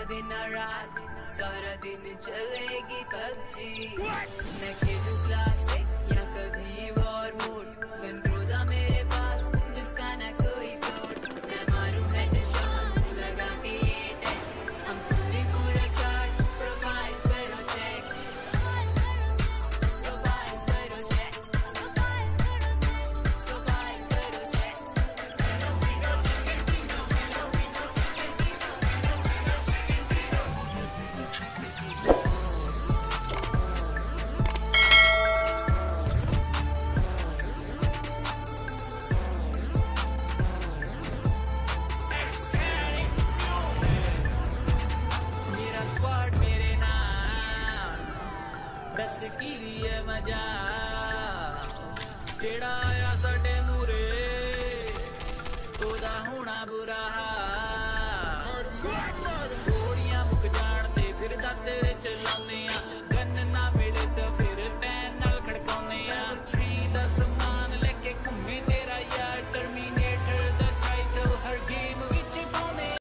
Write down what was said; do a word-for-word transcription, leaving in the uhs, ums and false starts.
दिन रात सारा दिन चलेगी पबजी। मैं खेलूं क्लासिक या कभी वॉर मोड, गन क्रूज़र मेरे पास जिसका ना कोई तोड़। मैं मारूं हेडशॉट लगा के ये टेस्ट, हम फुली पूरा चार्ज। प्रोफाइल करो चेक, प्रोफाइल करो चेक, प्रोफाइल करो चेक। मेरा स्क्वाड मेरे नाम दस की लिए मजा, जेड़ा आया साडे मूरे ओदा होना बुरा हाल। गोलियां मुक जान ते फिरदा तेरे